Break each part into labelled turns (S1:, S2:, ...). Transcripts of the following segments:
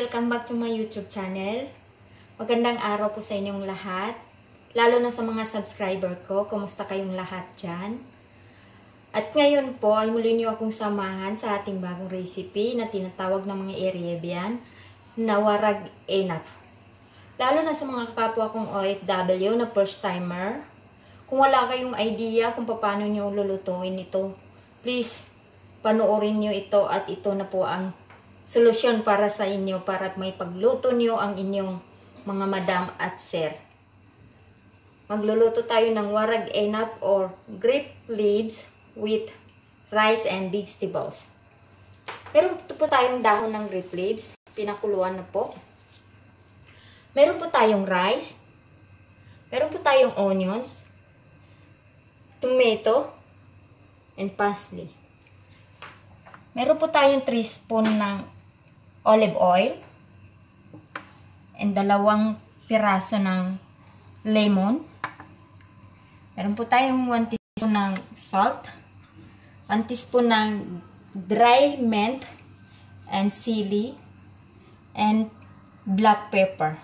S1: Welcome back to my YouTube channel. Magandang araw po sa inyong lahat. Lalo na sa mga subscriber ko. Kumusta kayong lahat dyan? At ngayon po ay muli niyo akong samahan sa ating bagong recipe na tinatawag ng mga Arabian na warag enaf. Lalo na sa mga kapwa kong OFW na first timer. Kung wala kayong idea kung paano niyo lulutuin ito, please panoorin niyo ito at ito na po ang solusyon para sa inyo para may pagluto niyo ang inyong mga madam at sir. Magluluto tayo ng warag enaf or grape leaves with rice and vegetables. Meron po tayong dahon ng grape leaves, pinakuluan na po. Meron po tayong rice. Meron po tayong onions, tomato, and parsley. Meron po tayong 3 spoon ng olive oil and 2 piraso ng lemon. Meron po tayong 1 teaspoon ng salt, 1 teaspoon ng dry mint and sili, and black pepper.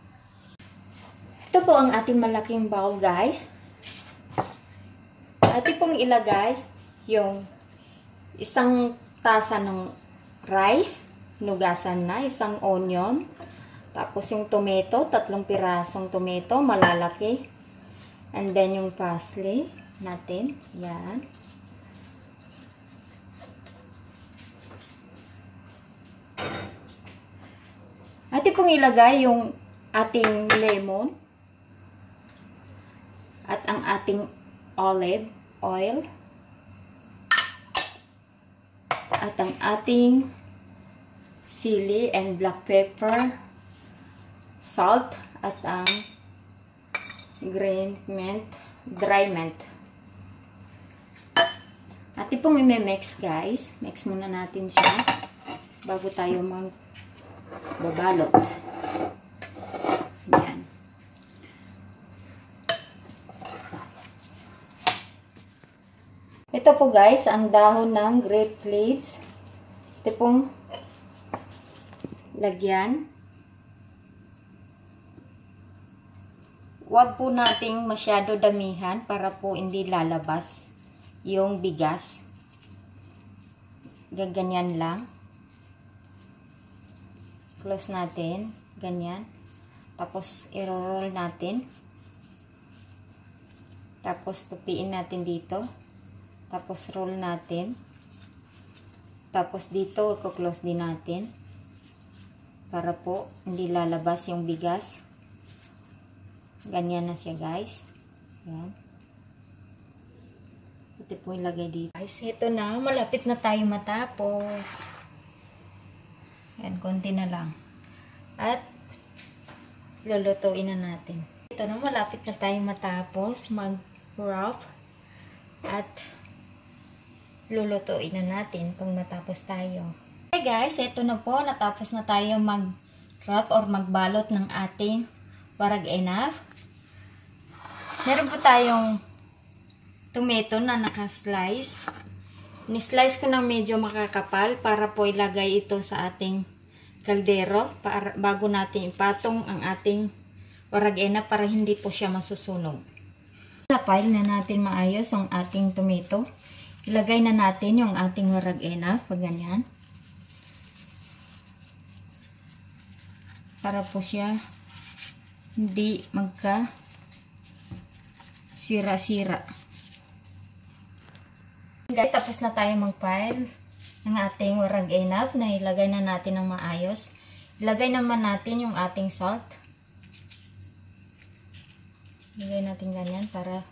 S1: Ito po ang ating malaking bowl, guys. Ating pong ilagay yung isang tasa ng rice, nugasan na, isang onion, tapos yung tomato, 3 pirasong tomato, malalaki, and then yung parsley natin, yan. Atin pong ilagay yung ating lemon, at ang ating olive oil, at ang ating sili and black pepper, salt, at ang green mint, dry mint. At pong i-mix, guys. Mix muna natin siya bago tayo magbabalot. Yan. Ito po, guys, ang dahon ng grape leaves. Ito pong lagyan. Huwag po nating masyado damihan para po hindi lalabas yung bigas. Gaganyan lang. Close natin. Ganyan. Tapos i-roll natin. Tapos tupiin natin dito. Tapos roll natin. Tapos dito i-close din natin. Para po hindi lalabas yung bigas. Ganyan na siya, guys. Yan. Ito po ilagay dito. Guys, ito na. Malapit na tayo matapos. Yan, konti na lang. At lulutuin na natin. Ito na, malapit na tayo matapos. Mag-wrap. At lulutuin na natin pag matapos tayo. Okay, guys, ito na po. Natapos na tayo mag-wrap or magbalot ng ating warag enaf. Meron po tayong tomato na naka-slice. Ni-slice ko ng medyo makakapal para po ilagay ito sa ating kaldero bago natin ipatong ang ating warag enaf para hindi po siya masusunog. Napile na natin maayos ang ating tomato. Ilagay na natin yung ating warag enaf, ganyan. Para po siya hindi magka sira-sira. Guys, tapos na tayo mag-pile ng ating warag enaf na ilagay na natin ng maayos. Ilagay naman natin yung ating salt. Ilagay natin ganyan para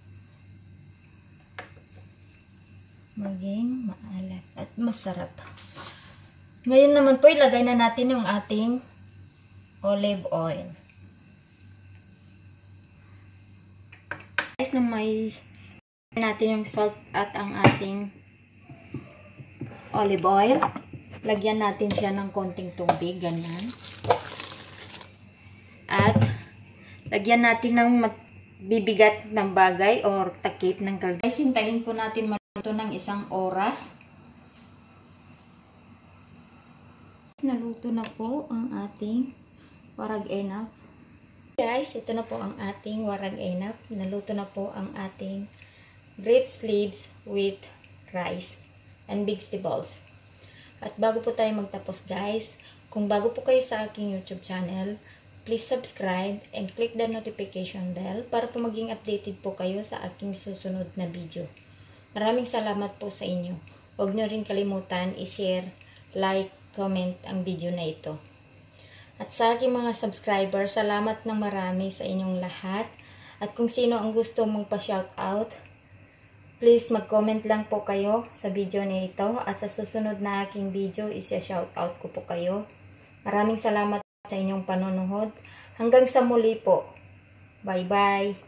S1: maging maalat at masarap. Ngayon naman po ilagay na natin yung ating olive oil. Guys, na may natin yung salt at ang ating olive oil. Lagyan natin siya ng konting tubig, ganyan. At lagyan natin ng bibigat ng bagay or takip ng kaldero. Guys, hintayin po natin maluto ng 1 oras. naluto na po ang ating warag enap. Guys, ito na po ang ating warag enap. Naluto na po ang ating grapes leaves with rice and vegetables. At bago po tayo magtapos guys, kung bago po kayo sa aking YouTube channel, please subscribe and click the notification bell para po maging updated po kayo sa aking susunod na video. Maraming salamat po sa inyo. Huwag nyo rin kalimutan i-share, like, comment ang video na ito. At sa aking mga subscriber, salamat ng marami sa inyong lahat. At kung sino ang gusto magpa-shoutout, please mag-comment lang po kayo sa video na ito. At sa susunod na aking video, isa-shoutout ko po kayo. Maraming salamat sa inyong panonood. Hanggang sa muli po. Bye-bye.